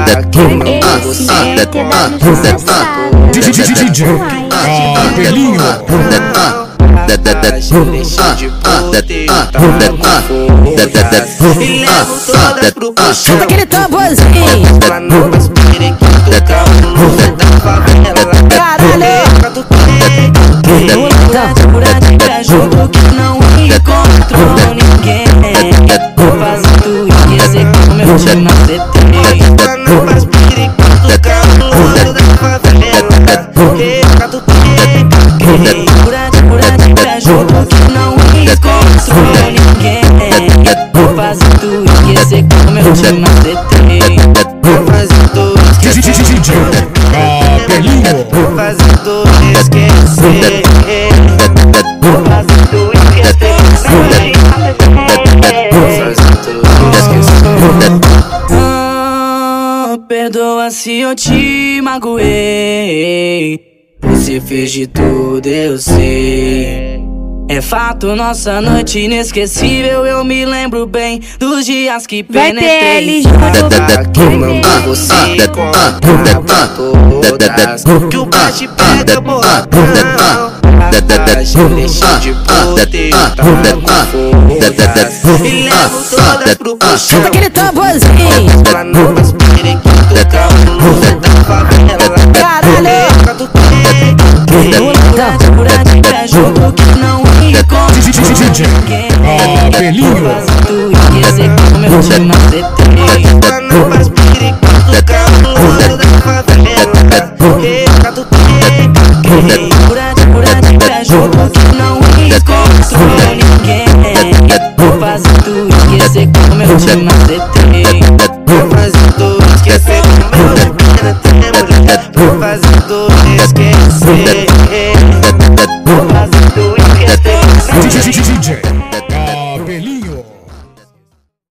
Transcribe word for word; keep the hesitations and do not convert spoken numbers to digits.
D J Capelinho. Deixa de poder, tá com fogo. E levo todas pro puxão. Senta aquele tamborzinho. Lá no mais periquito, calmo da favela. Caralho. Pura pra jogo que não encontrou ninguém. Fazendo isso e como eu te macetei. Lá no mais periquito, calmo da favela. Pura pra jogo que não encontrou ninguém. Fazendo isso e como eu te macetei. Fazendo D J Capelinho. Fazendo esquecer. Fazendo esquecer. Ah, perdoa se eu te magoei. Você fez de tudo, eu sei. É fato, nossa noite inesquecível. Eu me lembro bem dos dias que penetrei. Queimando você com a todas. Que o bate pega boladão. Deixa de poder, tá com fogo. E levo todas pro puxão. Senta aquele tamborzinho. Lá no mais periquito, calmo da favela. Caralho. Pura pra jogo que não encontrou ninguém. Capelinho. Fazendo isso e como eu te macetei. Lá no mais periquito, calmo da favela. Pura pra jogo que não encontrou ninguém. Fazendo isso e como eu te macetei. Fazendo esquecer como eu pena ter mulher. Fazendo esquecer. Fazendo esquecer. D J